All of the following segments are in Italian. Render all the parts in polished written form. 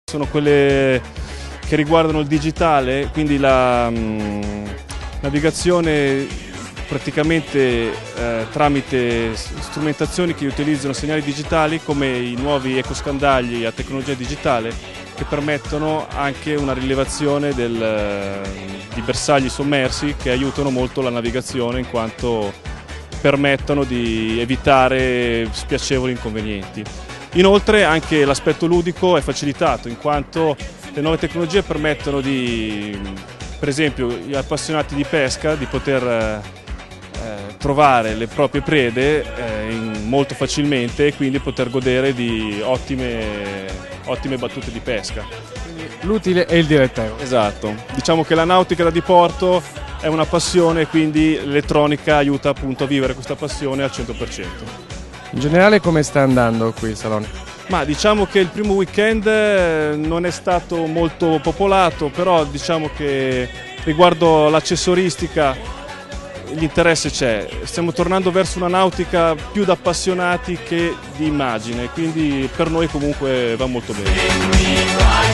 Sono quelle che riguardano il digitale, quindi la navigazione praticamente tramite strumentazioni che utilizzano segnali digitali come i nuovi ecoscandagli a tecnologia digitale, che permettono anche una rilevazione di bersagli sommersi che aiutano molto la navigazione in quanto permettono di evitare spiacevoli inconvenienti. Inoltre anche l'aspetto ludico è facilitato in quanto le nuove tecnologie permettono per esempio agli appassionati di pesca di poter trovare le proprie prede molto facilmente e quindi poter godere di ottime battute di pesca. L'utile e il dilettevole. Esatto, diciamo che la nautica da diporto è una passione e quindi l'elettronica aiuta appunto a vivere questa passione al 100%. In generale come sta andando qui il salone? Ma diciamo che il primo weekend non è stato molto popolato, però diciamo che riguardo l'accessoristica l'interesse c'è. Stiamo tornando verso una nautica più da appassionati che di immagine, quindi per noi comunque va molto bene.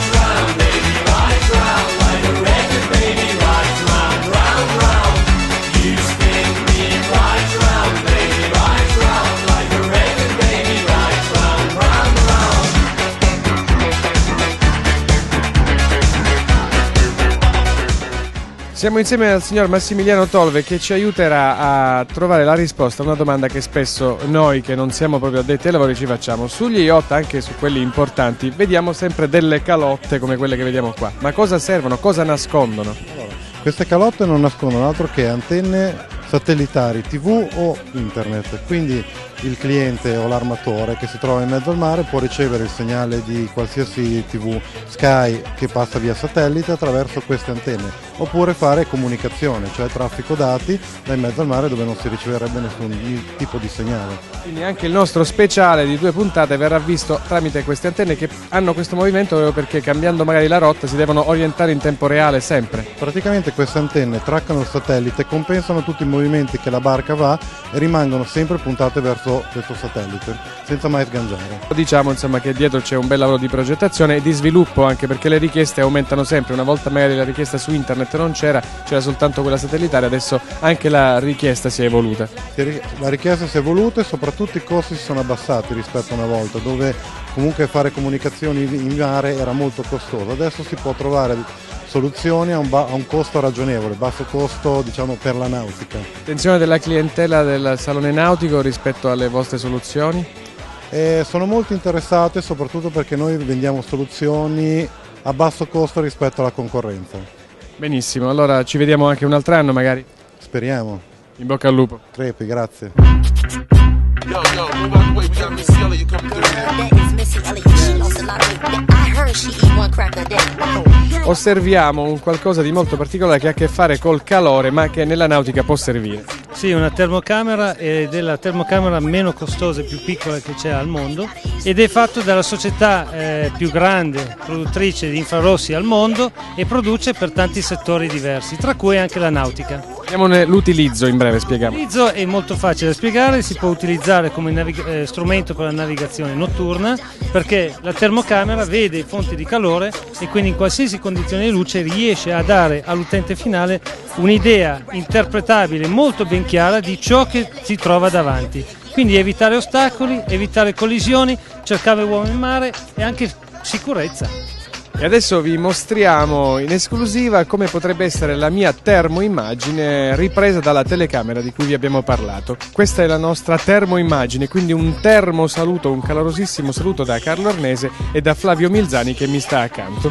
Siamo insieme al signor Massimiliano Tolve che ci aiuterà a trovare la risposta a una domanda che spesso noi che non siamo proprio addetti ai lavori ci facciamo. Sugli yacht, anche su quelli importanti, vediamo sempre delle calotte come quelle che vediamo qua. Ma cosa servono? Cosa nascondono? Allora, queste calotte non nascondono altro che antenne satellitari, TV o internet, quindi il cliente o l'armatore che si trova in mezzo al mare può ricevere il segnale di qualsiasi TV Sky che passa via satellite attraverso queste antenne, oppure fare comunicazione, cioè traffico dati da in mezzo al mare dove non si riceverebbe nessun tipo di segnale. Quindi anche il nostro speciale di 2 puntate verrà visto tramite queste antenne che hanno questo movimento proprio perché cambiando magari la rotta si devono orientare in tempo reale sempre. Praticamente queste antenne traccano il satellite, compensano tutti i movimenti che la barca va e rimangono sempre puntate verso questo satellite, senza mai sganciare. Diciamo insomma che dietro c'è un bel lavoro di progettazione e di sviluppo, anche perché le richieste aumentano sempre. Una volta magari la richiesta su internet non c'era soltanto quella satellitare, adesso anche la richiesta si è evoluta. La richiesta si è evoluta e soprattutto i costi si sono abbassati rispetto a una volta, dove comunque fare comunicazioni in mare era molto costoso. Adesso si può trovare soluzioni a un costo ragionevole, basso costo diciamo per la nautica. Attenzione della clientela del salone nautico rispetto alle vostre soluzioni? Sono molto interessate soprattutto perché noi vendiamo soluzioni a basso costo rispetto alla concorrenza. Benissimo, allora ci vediamo anche un altro anno magari. Speriamo. In bocca al lupo. Crepi, grazie. Yo, move out the way, we got Missy Elliott coming through here. That is Missy Elliott. She lost a lot of weight. I heard she eat 1 cracker a day. Osserviamo un qualcosa di molto particolare che ha a che fare col calore, ma che nella nautica può servire. Sì, una termocamera ed è la termocamera meno costosa e più piccola che c'è al mondo ed è fatto dalla società più grande produttrice di infrarossi al mondo e produce per tanti settori diversi, tra cui anche la nautica. Vediamo l'utilizzo in breve, spieghiamo. L'utilizzo è molto facile da spiegare, si può utilizzare come strumento per la navigazione notturna perché la termocamera vede fonti di calore e quindi in qualsiasi condizione di luce riesce a dare all'utente finale un'idea interpretabile molto ben chiara di ciò che si trova davanti. Quindi evitare ostacoli, evitare collisioni, cercare uomini in mare e anche sicurezza. E adesso vi mostriamo in esclusiva come potrebbe essere la mia termoimmagine ripresa dalla telecamera di cui vi abbiamo parlato. Questa è la nostra termoimmagine, quindi un termo saluto, un calorosissimo saluto da Carlo Arnese e da Flavio Milzani che mi sta accanto.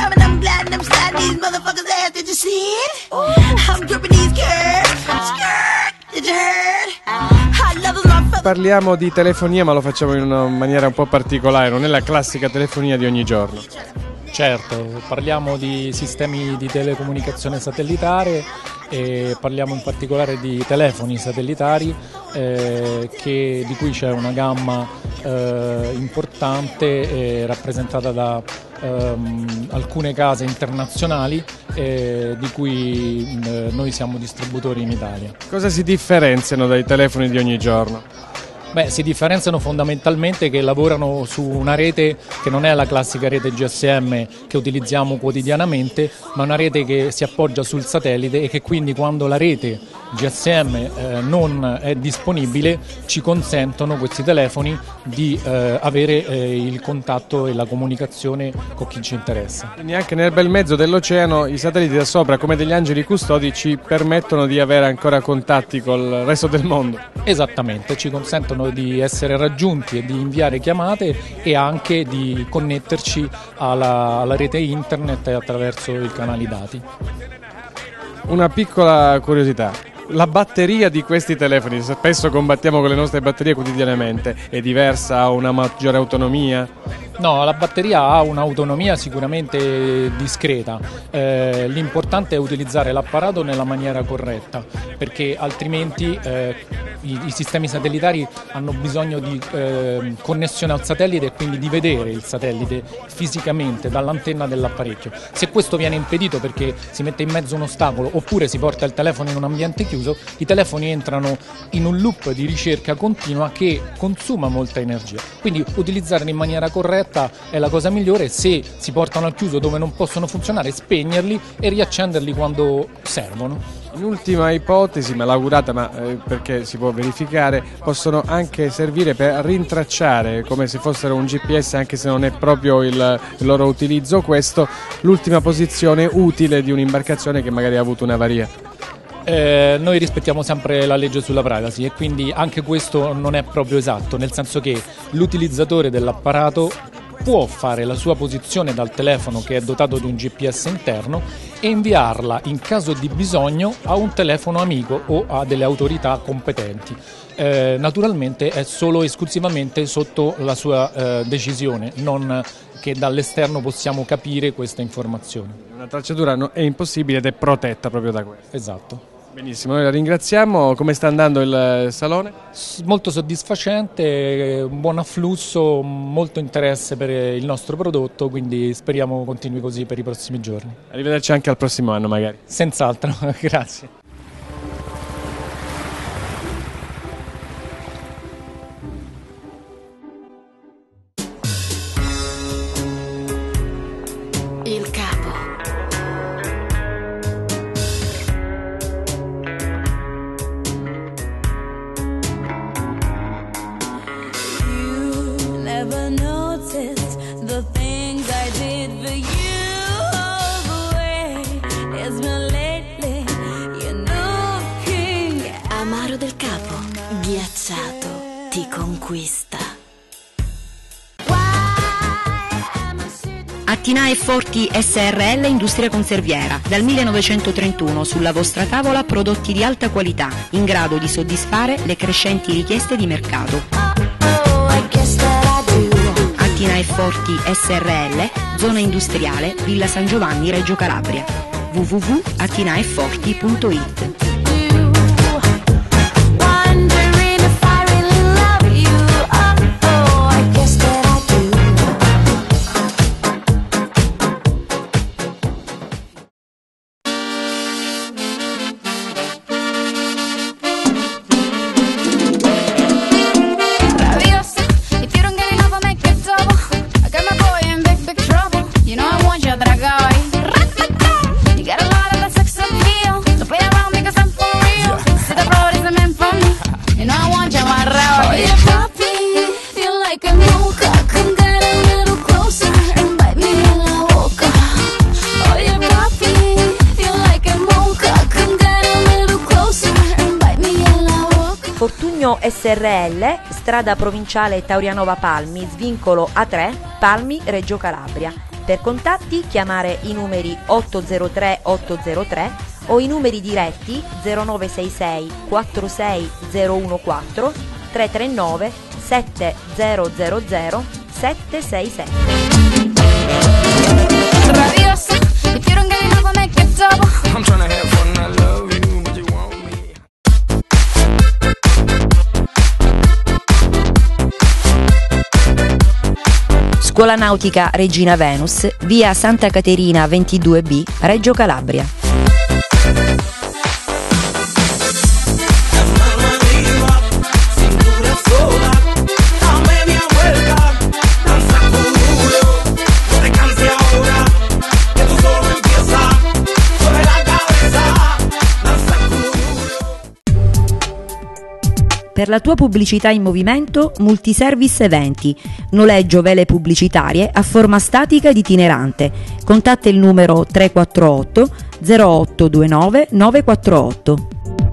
Parliamo di telefonia, ma lo facciamo in una maniera un po' particolare, non è la classica telefonia di ogni giorno. Certo, parliamo di sistemi di telecomunicazione satellitare e parliamo in particolare di telefoni satellitari di cui c'è una gamma importante rappresentata da alcune case internazionali di cui noi siamo distributori in Italia. Cosa si differenziano dai telefoni di ogni giorno? Beh, si differenziano fondamentalmente che lavorano su una rete che non è la classica rete GSM che utilizziamo quotidianamente, ma una rete che si appoggia sul satellite e che quindi quando la rete GSM non è disponibile ci consentono questi telefoni di avere il contatto e la comunicazione con chi ci interessa. Quindi anche nel bel mezzo dell'oceano i satelliti da sopra, come degli angeli custodi, ci permettono di avere ancora contatti col resto del mondo. Esattamente, ci consentono di essere raggiunti e di inviare chiamate e anche di connetterci alla rete internet attraverso i canali dati. Una piccola curiosità: la batteria di questi telefoni, spesso combattiamo con le nostre batterie quotidianamente, è diversa, ha una maggiore autonomia? No, la batteria ha un'autonomia sicuramente discreta, l'importante è utilizzare l'apparato nella maniera corretta, perché altrimenti i sistemi satellitari hanno bisogno di connessione al satellite e quindi di vedere il satellite fisicamente dall'antenna dell'apparecchio. Se questo viene impedito perché si mette in mezzo un ostacolo oppure si porta il telefono in un ambiente chiuso, i telefoni entrano in un loop di ricerca continua che consuma molta energia. Quindi utilizzarli in maniera corretta è la cosa migliore. Se si portano al chiuso dove non possono funzionare, spegnerli e riaccenderli quando servono. In ultima ipotesi, malaugurata ma perché si può verificare, possono anche servire per rintracciare, come se fossero un GPS, anche se non è proprio il loro utilizzo questo, l'ultima posizione utile di un'imbarcazione che magari ha avuto un'avaria. Noi rispettiamo sempre la legge sulla privacy e quindi anche questo non è proprio esatto, nel senso che l'utilizzatore dell'apparato può fare la sua posizione dal telefono che è dotato di un GPS interno e inviarla in caso di bisogno a un telefono amico o a delle autorità competenti. Naturalmente è solo esclusivamente sotto la sua decisione, non che dall'esterno possiamo capire questa informazione. Una tracciatura è impossibile ed è protetta proprio da questo. Esatto. Benissimo, noi la ringraziamo. Come sta andando il salone? Molto soddisfacente, un buon afflusso, molto interesse per il nostro prodotto, quindi speriamo continui così per i prossimi giorni. Arrivederci anche al prossimo anno magari. Senz'altro, grazie. Il capo. Never noticed the things I did for you. All the way it's been lately, you know, king. Amaro del Capo, ghiacciato, ti conquista. Attinae Forti SRL Industria Conserviera. Dal 1931 sulla vostra tavola prodotti di alta qualità, in grado di soddisfare le crescenti richieste di mercato. Attinae Forti SRL, zona industriale, Villa San Giovanni, Reggio Calabria. www.attinaeforti.it. Fortugno SRL, strada provinciale Taurianova Palmi, svincolo A3, Palmi, Reggio Calabria. Per contatti chiamare i numeri 803 803 o i numeri diretti 0966 46014 339 7000 767. Rabiosa, if you don't get enough, I'll make it double. I'm trying to have fun, I love you, but you want me. Scuola Nautica Regina Venus, via Santa Caterina 22B, Reggio Calabria. Cintura sola. Per la tua pubblicità in movimento, Multiservice Eventi. Noleggio vele pubblicitarie a forma statica ed itinerante. Contatta il numero 348 0829 948.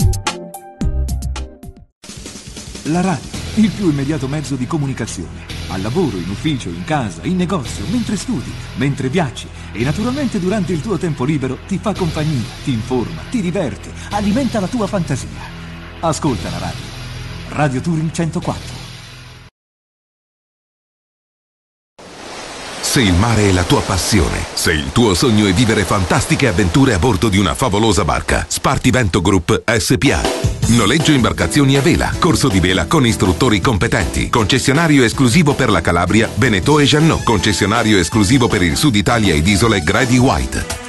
La radio, il più immediato mezzo di comunicazione. Al lavoro, in ufficio, in casa, in negozio, mentre studi, mentre viaggi e naturalmente durante il tuo tempo libero ti fa compagnia, ti informa, ti diverte, alimenta la tua fantasia. Ascolta la radio. Radio Touring 104. Se il mare è la tua passione, se il tuo sogno è vivere fantastiche avventure a bordo di una favolosa barca, Spartivento Group SPA. Noleggio imbarcazioni a vela, corso di vela con istruttori competenti, concessionario esclusivo per la Calabria, Veneto e Jeannot, concessionario esclusivo per il Sud Italia ed isole Grady White.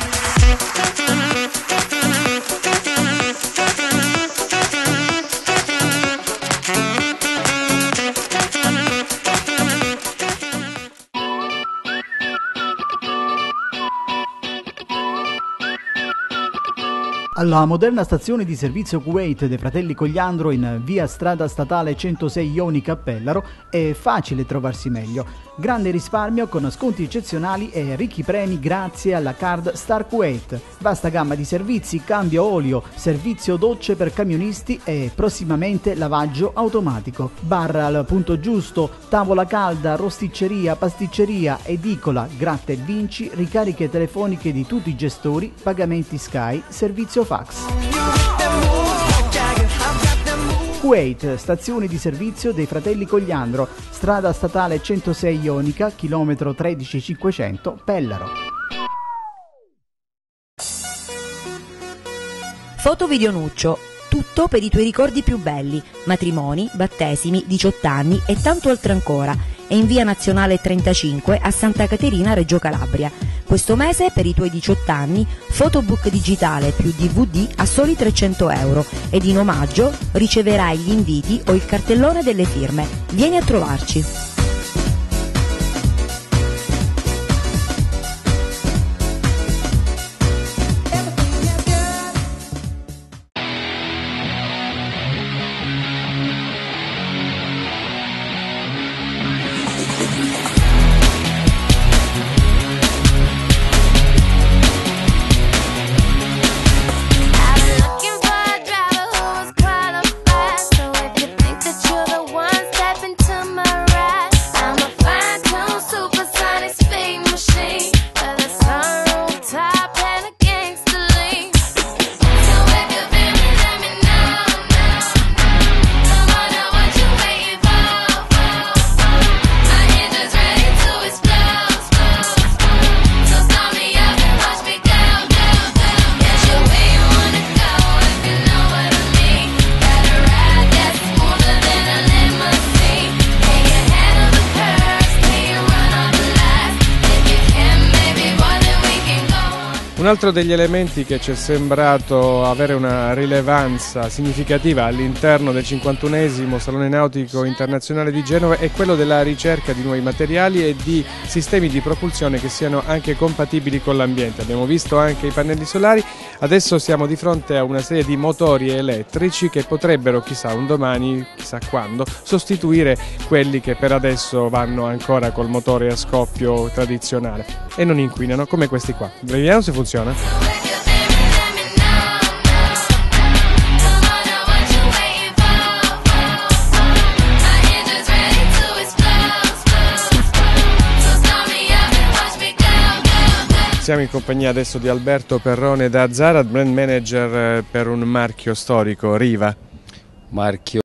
Alla moderna stazione di servizio Kuwait dei fratelli Cogliandro in via strada statale 106 Ionica a Pellaro è facile trovarsi meglio. Grande risparmio con sconti eccezionali e ricchi premi grazie alla card Star Kuwait. Vasta gamma di servizi, cambio olio, servizio docce per camionisti e prossimamente lavaggio automatico. Bar al punto giusto, tavola calda, rosticceria, pasticceria, edicola, gratta e vinci, ricariche telefoniche di tutti i gestori, pagamenti Sky, servizio fax. Kuwait, stazione di servizio dei fratelli Cogliandro, strada statale 106 Ionica, chilometro 13500, Pellaro. Foto Video Nuccio. Tutto per i tuoi ricordi più belli, matrimoni, battesimi, 18 anni e tanto altro ancora. È in via Nazionale 35 a Santa Caterina, Reggio Calabria. Questo mese per i tuoi 18 anni, fotobook digitale più DVD a soli 300 euro ed in omaggio riceverai gli inviti o il cartellone delle firme. Vieni a trovarci. Un altro degli elementi che ci è sembrato avere una rilevanza significativa all'interno del 51esimo Salone Nautico Internazionale di Genova è quello della ricerca di nuovi materiali e di sistemi di propulsione che siano anche compatibili con l'ambiente. Abbiamo visto anche i pannelli solari, adesso siamo di fronte a una serie di motori elettrici che potrebbero, chissà un domani, chissà quando, sostituire quelli che per adesso vanno ancora col motore a scoppio tradizionale e non inquinano come questi qua. Vediamo se funziona. Siamo in compagnia adesso di Alberto Perrone da Zara, brand manager per un marchio storico, Riva. Marchio